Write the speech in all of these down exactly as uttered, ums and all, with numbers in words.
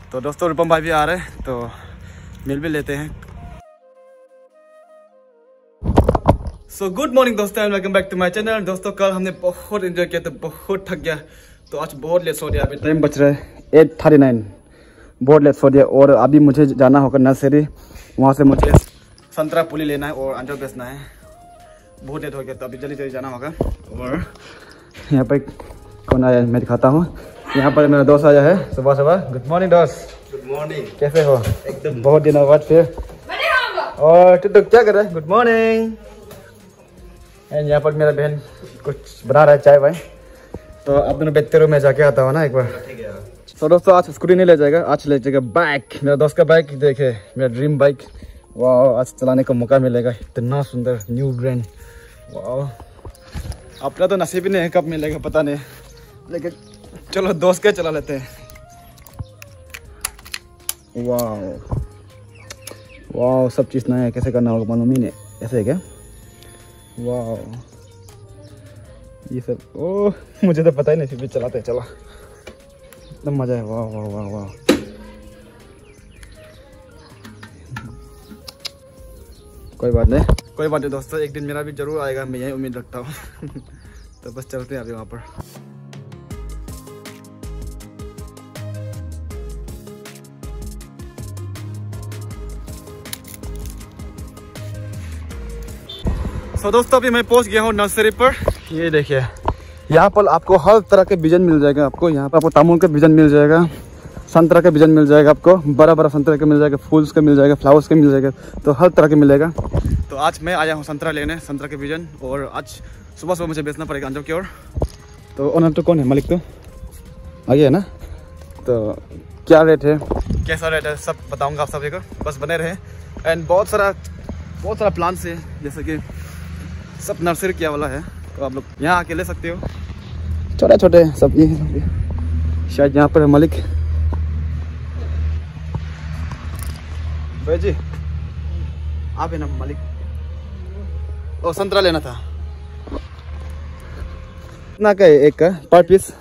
तो दोस्तों रूपम भाई भी आ रहे हैं तो मिल भी लेते हैं। सो गुड मॉर्निंग दोस्तों and welcome back to my channel. दोस्तों कल हमने बहुत एंजॉय किया तो बहुत थक गया, तो आज बहुत लेट सो दिया। अभी टाइम बच रहा है एट थर्टी नाइन, बहुत लेट सो दिया। और अभी मुझे जाना होगा नर्सरी, वहाँ से मुझे संतरा पुली लेना है और अंडा बेचना है। बहुत लेट हो गया तो अभी जल्दी जल्दी जाना होगा। और यहाँ पर कौन आया मैं दिखाता हूँ। यहाँ पर मेरा दोस्त आया है सुबह सुबह। गुड मॉर्निंग दोस्त। Good morning. कैसे हो? एकदम बहुत दिनों बाद फिर। और तू तो क्या कर रहा है? Good morning. एंड यहाँ पर मेरा बहन कुछ बना रहा है चाय भाई, तो आप दोनों बैठते रहो, मैं जाके आता हूँ ना एक बार। तो दोस्तों आज स्कूटी नहीं ले जाएगा, आज ले जाएगा बाइक। मेरा दोस्त का बाइक देखे, मेरा ड्रीम बाइक। वाह आज चलाने का मौका मिलेगा, इतना सुंदर न्यू ब्रांड। वाह अपना तो नसीब ही नहीं है, कब मिलेगा पता नहीं, लेकिन चलो दोस्त के चला लेते हैं। वाह वाह सब चीज़ नया है, कैसे करना होगा मालूम ही नहीं। ऐसे है क्या? वाह ये सब ओह मुझे तो पता ही नहीं, फिर भी चलाते हैं। चला एकदम मज़ा है। वाह वाह वाह वाह कोई बात नहीं, कोई बात नहीं दोस्तों, एक दिन मेरा भी जरूर आएगा, मैं यही उम्मीद रखता हूँ। तो बस चलते हैं अभी वहाँ पर। तो दोस्तों अभी मैं पहुंच गया हूँ नर्सरी पर। ये देखिए यहाँ पर आपको हर तरह के बीजन मिल जाएगा। आपको यहाँ पर आपको तामुल का बीजन मिल जाएगा, संतरा का बीजन मिल जाएगा, आपको बड़ा बड़ा संतरा का मिल जाएगा, फूल्स का मिल जाएगा, फ्लावर्स का मिल जाएगा, तो हर तरह के मिलेगा। तो आज मैं आया हूँ संतरा लेने, संतरा के बीजन। और आज सुबह सुबह मुझे बेचना पड़ेगा अंजो की ओर। तो ओनर तो कौन है? मालिक तो आगे है ना। तो क्या रेट है, कैसा रेट है, सब बताऊँगा आप सभी को, बस बने रहे। एंड बहुत सारा बहुत सारा प्लांट्स है, जैसे कि सब नर्सरी किया वाला है, तो आप लोग यहाँ आके ले सकते हो। छोटे छोटे सब ये शायद यहाँ पर है मालिक। भाई जी आप है ना मालिक? ओ संतरा लेना था। कितना का है एक का पर पीस?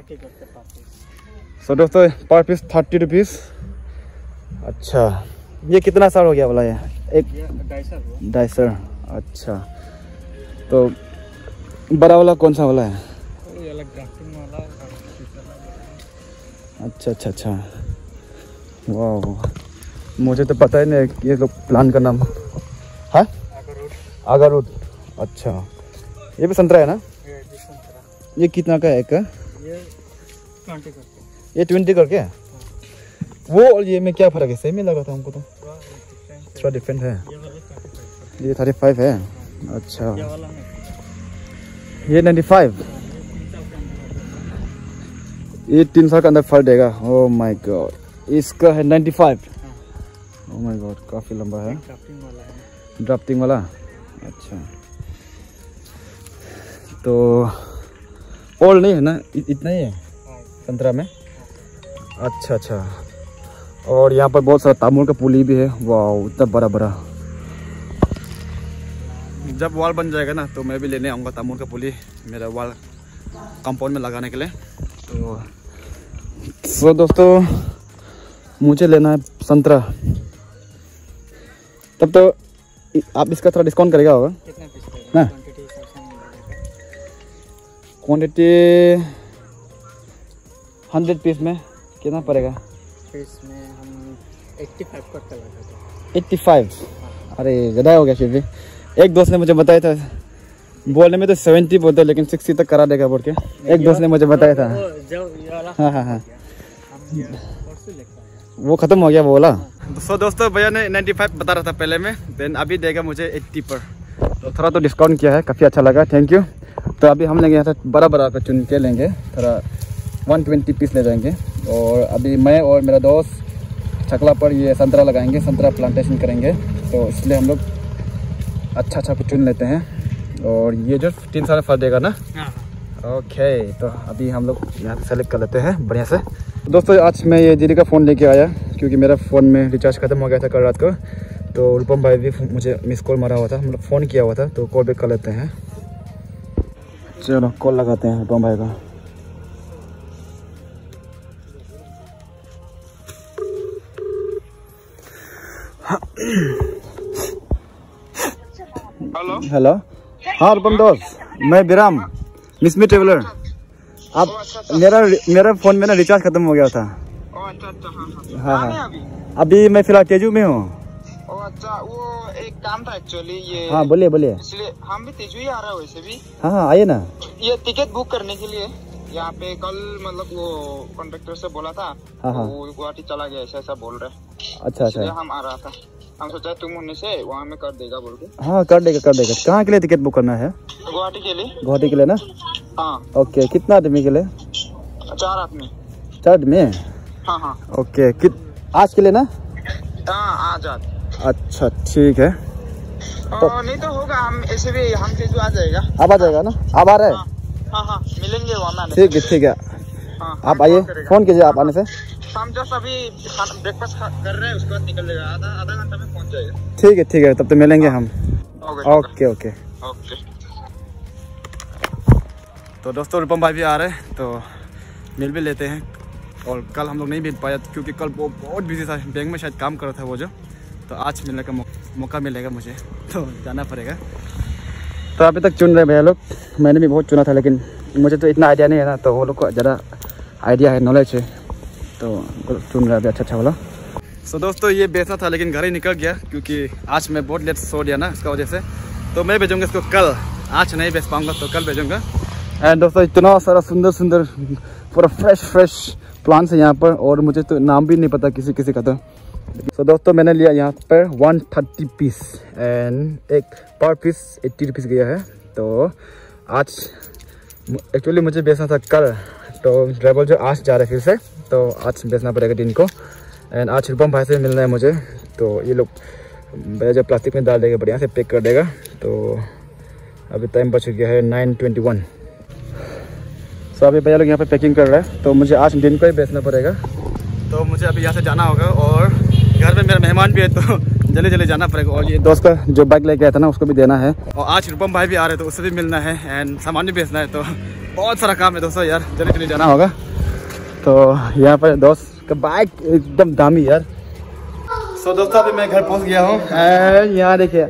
सो दोस्तों पर पीस थर्टी रुपीज़। अच्छा ये कितना साल हो गया वाला? है एक ढाई सौ। अच्छा तो बड़ा वाला कौन सा वाला है? अच्छा अच्छा अच्छा वाह मुझे तो पता ही नहीं ये लोग प्लान का नाम है। आगारूट। अच्छा ये भी संतरा है ना? ये कितना का है एक का? ये ट्वेंटी करके। वो और ये में क्या फर्क है? सेम ही लगा था हमको, तो थोड़ा डिफरेंट है। ये थर्टी फाइव है। अच्छा ये नाइन्टी फाइव। ये तीन साल के अंदर फल देगा। ओह माय गॉड इसका है ninety five. Oh my god काफ़ी लंबा है, ड्राफ्टिंग वाला। अच्छा तो ओल्ड नहीं है ना, इतना ही है संतरा में। अच्छा अच्छा और यहाँ पर बहुत सारा तामुल का पुली भी है। वाह इतना बड़ा बड़ा। जब वॉल बन जाएगा ना तो मैं भी लेने आऊँगा तामुल का पुली, मेरा वॉल कंपाउंड में लगाने के लिए। तो सो दोस्तों मुझे लेना है संतरा। तब तो आप इसका थोड़ा डिस्काउंट करेगा होगा ना? क्वांटिटी हंड्रेड पीस में कितना पड़ेगा? पीस में हम पचासी करके लगाते हैं। पचासी? अरे ज़्यादा हो गया। फिर भी एक दोस्त ने मुझे बताया था, बोलने में तो सत्तर बोलते, लेकिन साठ तक करा देगा बोल के एक दोस्त ने मुझे बताया था। हाँ हाँ हाँ वो ख़त्म हो गया वो वाला। सो दोस्तों भैया ने पचानवे बता रहा था पहले में, देन अभी देगा मुझे अस्सी पर, तो थोड़ा तो डिस्काउंट किया है, काफ़ी अच्छा लगा, थैंक यू। तो अभी हम लेंगे यहाँ से बड़ा बड़ा का चुन के लेंगे, थोड़ा एक सौ बीस पीस ले जाएंगे। और अभी मैं और मेरा दोस्त छकला पर ये संतरा लगाएंगे, संतरा प्लांटेशन करेंगे, तो इसलिए हम लोग अच्छा अच्छा चुन लेते हैं। और ये जो तीन साल फल देगा ना। ओके तो अभी हम लोग यहाँ से सेलेक्ट कर लेते हैं बढ़िया से। दोस्तों आज मैं ये दीदी का फ़ोन लेके आया, क्योंकि मेरा फ़ोन में रिचार्ज ख़त्म हो गया था कल रात को। तो रूपम भाई भी मुझे मिस कॉल मारा हुआ था, मतलब फ़ोन किया हुआ था, तो कॉल बैक कर लेते हैं। चलो कॉल लगाते हैं रूपम भाई का। Hello hello. हाँ रूपम दोस्त, मैं विराम मिसमी ट्रेवलर। आप मेरा मेरा फोन में ना रिचार्ज खत्म हो गया था। अच्छा अच्छा। हाँ हाँ अभी अभी मैं फिलहाल तेजू में हूँ। अच्छा, वो एक काम था एक्चुअली ये। हाँ बोलिए बोलिए। इसलिए हम भी तेजू ही आ रहे हैं वैसे भी। हाँ हाँ आइए ना। ये टिकट बुक करने के लिए यहाँ पे कल मतलब वो कॉन्ट्रेक्टर से बोला था। हाँ हाँ। वो गुवाहाटी चला गया ऐसा ऐसा बोल रहे। अच्छा अच्छा। हम आ रहा था, हम सोचा तुम होने से वहाँ में कर देगा बोल के। हाँ कर देगा कर देगा। कहाँ के लिए टिकट बुक करना है? गुवाहाटी के लिए। गुवाहाटी के लिए ना? हाँ। ओके, कितना आदमी के लिए? चार आदमी। चार आदमी? हाँ हाँ। ओके, कित आज के लिए ना? हाँ आज आज। अच्छा ठीक है। तो नहीं तो होगा, हम ऐसे भी हम तेजू आ जाएगा। आप आ जाएगा ना? आप आ रहे हैं? हाँ हाँ मिलेंगे वहाँ में। ठीक है ठीक है। हाँ, आप आइए, फोन कीजिए आप आने से। हम जस्ट अभी ब्रेकफास्ट कर रहे हैं, उसके बाद निकल जाएगा, आधा आधा घंटा में पहुँच जाएगा। ठीक है ठीक है, तब तो मिलेंगे हम। Okay okay okay. तो दोस्तों रूपम भाई भी आ रहे हैं तो मिल भी लेते हैं। और कल हम लोग नहीं मिल पाया क्योंकि कल वो बहुत बिजी था, बैंक में शायद काम कर रहा था वो जो। तो आज मिलने का मौका मिलेगा मुझे, तो जाना पड़ेगा। तो अभी तक चुन रहे भैया लोग, मैंने भी बहुत चुना था लेकिन मुझे तो इतना आइडिया नहीं है ना, तो वो लोग को ज़्यादा आइडिया है, नॉलेज है, तो चुन रहे अभी अच्छा अच्छा वाला। सो so, दोस्तों ये बेचना था लेकिन घर ही निकल गया क्योंकि आज मैं बहुत लेट सो दिया ना, इसका वजह से। तो मैं भेजूँगा इसको कल, आज नहीं बेच पाऊँगा तो कल भेजूँगा। एंड दोस्तों इतना सारा सुंदर सुंदर पूरा फ्रेश फ्रेश प्लांट्स है यहाँ पर, और मुझे तो नाम भी नहीं पता किसी किसी का। तो सो so, दोस्तों मैंने लिया यहाँ पर वन थर्टी पीस एंड एक पर पीस एट्टी रुपीज़ गया है। तो आज एक्चुअली मुझे बेचना था कल, तो ड्राइवर जो आज जा रहे फिर से, तो आज बेचना पड़ेगा दिन को। एंड आज रूपम भाई से मिलना है मुझे, तो ये लोग जो प्लास्टिक में डाल देगा, बढ़िया से पैक कर देगा। तो अभी टाइम बच गया है नाइन ट्वेंटी वन। सो अभी भैया लोग यहाँ पे पैकिंग कर रहा है, तो मुझे आज दिन को ही बेचना पड़ेगा। तो मुझे अभी यहाँ से जाना होगा और घर में मेरा मेहमान भी है, तो जल्दी जल्दी जाना पड़ेगा। और ये दोस्त का जो बाइक लेके आया था ना, उसको भी देना है। और आज रूपम भाई भी आ रहे हैं तो उससे भी मिलना है एंड सामान भी बेचना है। तो बहुत सारा काम है दोस्तों यार, जल्दी जल्दी जाना होगा। तो यहाँ पर दोस्त का बाइक एकदम दामी यार। सो दोस्तों अभी मैं घर पहुँच गया हूँ एंड यहाँ देखिए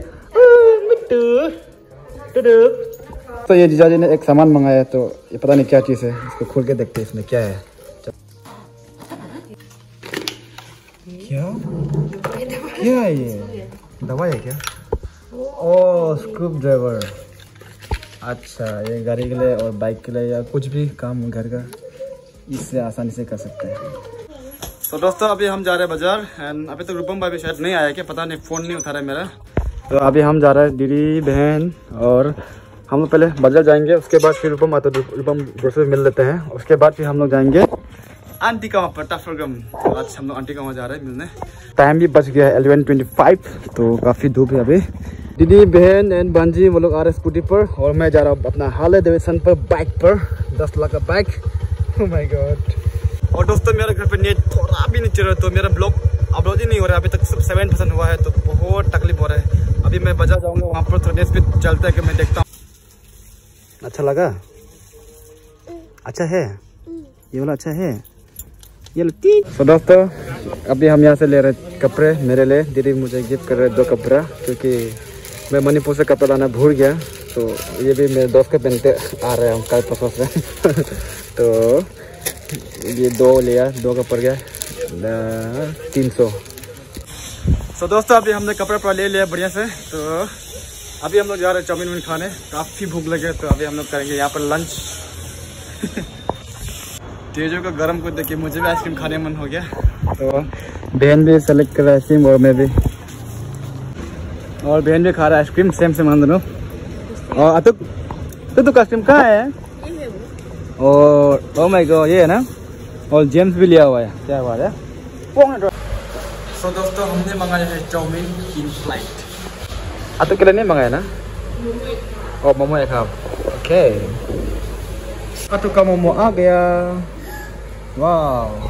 तो ये जीजा जी ने एक सामान मंगाया है, तो ये पता नहीं क्या चीज़ है, इसको खोल के देखते हैं इसमें क्या है। क्या क्या है ये? दवाई है क्या? Oh screw driver. अच्छा ये गाड़ी के लिए और बाइक के लिए या कुछ भी काम घर का इससे आसानी से कर सकते हैं। तो so, दोस्तों अभी हम जा रहे हैं बाजार एंड अभी तक रूपम भाई भी शायद नहीं आया, क्या पता नहीं, फ़ोन नहीं उठा रहा है मेरा। तो अभी हम जा रहे हैं दीदी बहन और हम लोग पहले बाजार जाएंगे, उसके बाद फिर रूपम आते रूपम दोस्तों से मिल लेते हैं, उसके बाद फिर हम लोग जाएंगे आंटी का वहाँ पर टाफरगम। तो आज हम लोग आंटी का वहाँ जा रहे हैं मिलने। टाइम भी बच गया है इलेवन ट्वेंटी फाइव, तो काफ़ी धूप है अभी। दीदी बहन एंड बांजी वो लोग आ रहे हैं स्कूटी पर और मैं जा रहा हूँ अपना हार्ले डेविडसन पर बाइक पर, दस लाख का बाइक। Oh my God. और दोस्तों मेरे घर पे नेट थोड़ा भी नहीं चल रहा, तो मेरा ब्लॉग अपलोड ही नहीं हो रहा है अभी तक, सिर्फ सेवन परसेंट हुआ है, तो बहुत तकलीफ हो रहा है। अभी मैं बाजार जाऊँगा, वहाँ पर थोड़ा नेट पे चलता है कि मैं देखता हूँ। अच्छा लगा? अच्छा है ये वाला, अच्छा है ये लो। तो दोस्तों अभी हम यहाँ से ले रहे कपड़े मेरे लिए, दीदी मुझे गिफ्ट कर रहे दो कपड़ा, क्योंकि मैं मणिपुर से कपड़ा लाना भूल गया, तो ये भी मेरे दोस्त के पहनते आ रहे हैं कल परसों से। तो ये दो लिया, दो का पड़ गया तीन सौ। सो दोस्तों अभी हमने कपड़ा पड़ा ले लिया बढ़िया से, तो अभी हम लोग जा रहे हैं चाउमीन वाउमीन खाने, काफ़ी भूख लगे, तो अभी हम लोग करेंगे यहाँ पर लंच। तेजो को गर्म को देखिए मुझे भी आइसक्रीम खाने मन हो गया, तो बहन भी सेलेक्ट कर रहा है आइसक्रीम और मैं भी, और बहन भी खा रहा है आइसक्रीम, सेम सेम हम दोनों। और अतुक तो तो आइसक्रीम कहाँ है? और ओ माय गॉड ये है ना, और जेम्स भी लिया हुआ है, क्या बात है। सो दोस्तों हमने मंगाया है चाउमीन इन फ्लाइट। अतुक के लिए नहीं मंगाया ना? और मोमो है खाओ। ओके अतुक का मोमो आ गया। वाह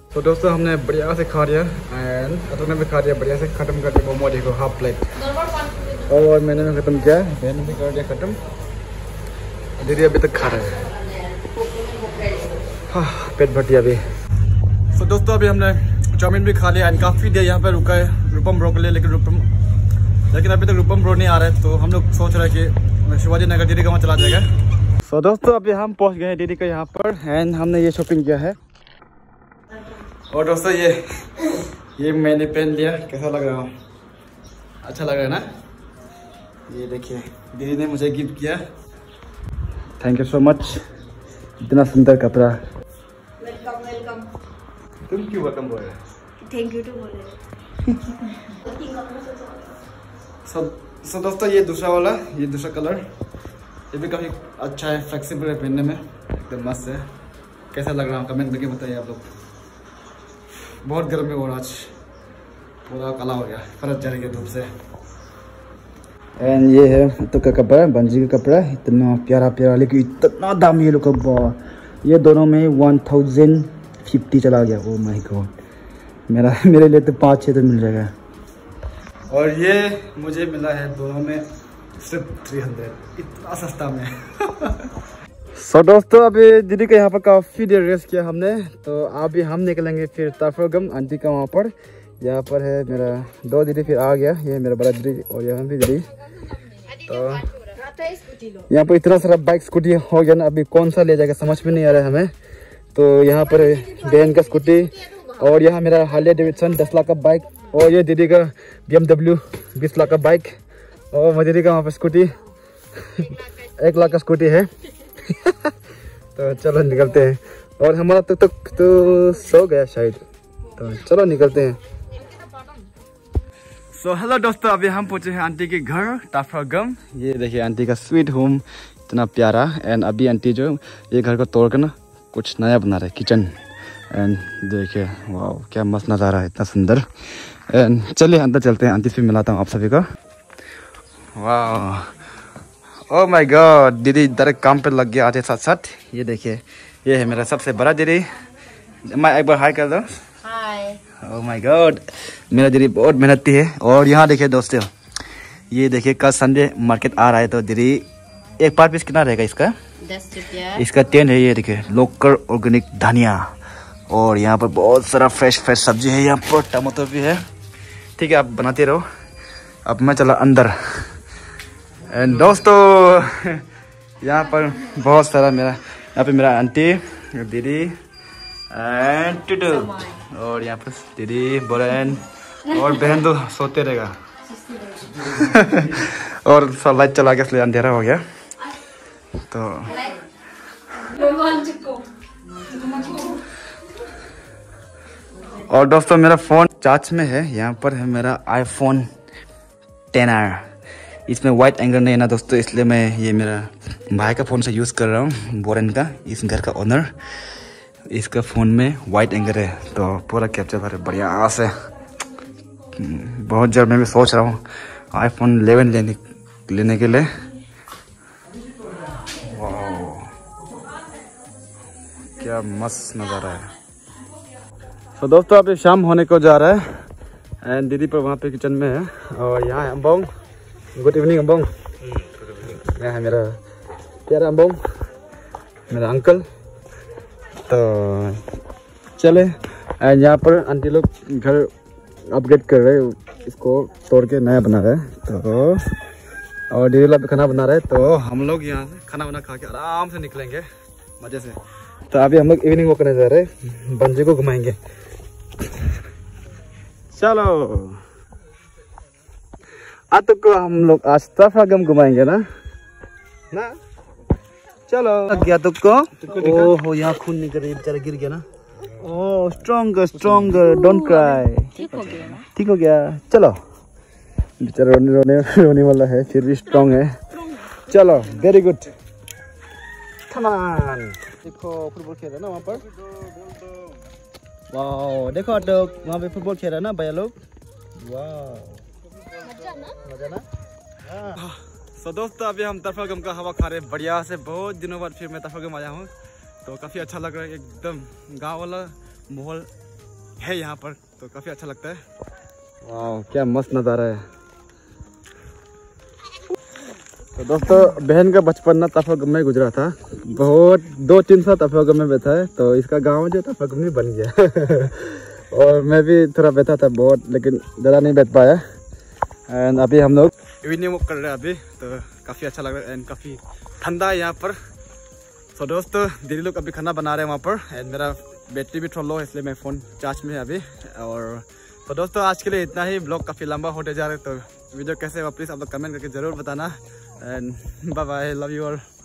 तो दोस्तों हमने बढ़िया से खा लिया एंड अतुल ने भी खा लिया बढ़िया से, खत्म कर दिया मोमो देखो हाफ प्लेट, और मैंने भी खत्म किया, बहन भी कर दिया खत्म, दीदी अभी तक खा रहे हैं। हाँ पेट भर दिया अभी। तो दोस्तों अभी हमने चाउमीन भी खा लिया एंड काफ़ी देर यहाँ पे रुका है रूपम ब्रो के लिए, लेकिन रूपम लेकिन अभी तक रूपम ब्रो नहीं आ रहा है, तो हम लोग सोच रहे हैं कि शिवाजी नगर दीदी का वहाँ चला जाएगा। तो दोस्तों अभी हम पहुँच गए हैं दीदी के यहाँ पर एंड हमने ये शॉपिंग किया है। और दोस्तों ये ये मैंने पहन लिया, कैसा लग रहा हूँ? अच्छा लग रहा है ना? ये देखिए दीदी ने मुझे गिफ्ट किया, थैंक यू सो मच, इतना सुंदर कपड़ा। Welcome welcome. तुम क्यों वेलकम बोल रहे? थैंक यू टू बोले। सो सो दोस्तों ये दूसरा वाला, ये दूसरा कलर, ये भी काफ़ी अच्छा है, फ्लेक्सिबल है पहनने में, एकदम मस्त है। कैसा लग रहा है कमेंट करके बताइए आप लोग। बहुत गर्म है और आज पूरा काला हो गया, फरक जाने के धूप से। एंड ये है तो का कपड़ा, बंजी का कपड़ा, इतना प्यारा प्यारा, लेकिन इतना दाम ये लोग का, ये दोनों में वन थाउजेंड फिफ्टी चला गया। ओ माय गॉड, मेरा मेरे लिए तो पाँच छः तो मिल जाएगा, और ये मुझे मिला है दोनों में सिर्फ थ्री हंड्रेड, इतना सस्ता में। सो so, दोस्तों अभी दीदी के यहाँ पर काफ़ी देर रेस्ट किया हमने, तो अभी हम निकलेंगे फिर ताफरगम आंटी का वहाँ पर। यहाँ पर है मेरा दो दीदी फिर आ गया, ये मेरा बड़ा दीदी और यहाँ भी दीदी। तो यहाँ पर इतना सारा बाइक स्कूटी हो गया ना, अभी कौन सा ले जाएगा समझ में नहीं आ रहा है हमें। तो यहाँ पर बहन का स्कूटी, और यहाँ मेरा हार्ले डेविडसन दस लाख का बाइक, और ये दीदी का बी एम डब्ल्यू बीस लाख का बाइक, और मेरी दीदी का वहाँ पर स्कूटी एक लाख का स्कूटी है। तो चलो निकलते हैं, और हमारा तो, तो, तो सो गया शायद, तो चलो निकलते हैं। सो हेलो दोस्तों, अभी हम पहुंचे हैं आंटी के घर ताफरगम। ये देखिए आंटी का स्वीट होम, इतना प्यारा। एंड अभी आंटी जो ये घर को तोड़ कर ना कुछ नया बना रहे, किचन। एंड देखिए वाह क्या मस्त नज़ारा है, इतना सुंदर। एंड चलिए अंदर चलते हैं, आंटी से मिलाता हूँ आप सभी को। वाह ओह माय गॉड, दीदी डायरेक्ट काम पे लग गया आते साथ साथ। ये देखिए ये है मेरा सबसे बड़ा दीदी, मैं एक बार हाय कर दो। हाय। ओह माय गॉड, मेरा दीदी बहुत मेहनती है। और यहाँ देखिए दोस्तों, ये देखिए कल संडे मार्केट आ रहा है, तो दीदी एक पार पीस कितना रहेगा इसका? दस रुपया। इसका टेन है। ये देखिए लोकल ऑर्गेनिक धनिया, और यहाँ पर बहुत सारा फ्रेश फ्रेश सब्जी है, यहाँ पर टमाटर भी है। ठीक है आप बनाते रहो, अब मैं चला अंदर। एंड दोस्तों यहाँ पर बहुत सारा मेरा, यहाँ पे मेरा आंटी, दीदी एंड टूटू, और यहाँ पर दीदी बहन, और बहन तो सोते रहेगा। और सब लाइट चला गया इसलिए अंधेरा हो गया। तो और दोस्तों मेरा फ़ोन चार्ज में है, यहाँ पर है मेरा आईफोन टेन आर। इसमें वाइड एंगल नहीं है ना दोस्तों, इसलिए मैं ये मेरा भाई का फ़ोन से यूज़ कर रहा हूँ, बोरेन का, इस घर का ओनर। इसका फ़ोन में वाइड एंगल है तो पूरा कैप्चर कर बढ़िया से। बहुत जल्द मैं भी सोच रहा हूँ आईफोन इलेवन लेने लेने के लिए। वाह क्या मस्त नज़ारा है। तो दोस्तों अभी शाम होने को जा रहा है एंड दीदी पर वहाँ पे किचन में है, और यहाँ है अम्बोंग। Good evening अम्बोंग। यहाँ है मेरा प्यारा अम्बोंग, मेरा अंकल। तो चले, एंड यहाँ पर आंटी लोग घर अपग्रेड कर रहे हैं, इसको तोड़ के नया बना रहे हैं। तो और दीदी लोग खाना बना रहे हैं, तो हम लोग यहाँ से खाना वाना खा के आराम से निकलेंगे मज़े से। तो अभी हम लोग इवनिंग वॉक करने जा रहे हैं, बंजी को घुमाएंगे। चलो आज को हम लोग आज ताफरगम घुमाएंगे ना ना चलो गया तो को। ओहो यहाँ खून निकल रही, बेचारा गिर गया ना। Oh stronger stronger, don't cry. ठीक हो गया ना? ठीक हो गया। चलो बेचारा रोने रोने रोने वाला है, फिर भी स्ट्रॉन्ग है। चलो वेरी गुड, कम ऑन। देखो फुटबॉल खेल रहा है ना वहाँ पर। वाह देखो तो वहाँ पे फुटबॉल खेल रहा है ना भैया लोग। वाह मजा ना। सो दोस्तों अभी हम ताफरगम का हवा खा रहे हैं बढ़िया से। बहुत दिनों बाद फिर मैं ताफरगम आया हूँ, तो काफ़ी अच्छा लग रहा है। एकदम गांव वाला माहौल है यहाँ पर, तो काफ़ी अच्छा लगता है। वाह क्या मस्त नज़ारा है। तो दोस्तों बहन का बचपन ना तफागम में गुजरा था, बहुत दो तीन साल तफागम में बैठा है, तो इसका गांव जो तफागम में बन गया और मैं भी थोड़ा बैठा था बहुत, लेकिन ज़्यादा नहीं बैठ पाया। एंड अभी हम लोग इवनिंग वॉक कर रहे हैं अभी, तो काफ़ी अच्छा लग रहा है एंड काफ़ी ठंडा है यहाँ पर। तो दोस्तों दीदी लोग अभी खाना बना रहे हैं वहाँ पर, एंड मेरा बैटरी भी थोड़ा लो है इसलिए मैं फ़ोन चार्ज में है अभी। और तो दोस्तों आज के लिए इतना ही, ब्लॉग काफ़ी लंबा होते जा रहा है, तो वीडियो कैसे हुआ प्लीज़ आप लोग कमेंट करके ज़रूर बताना। And bye bye, love you all.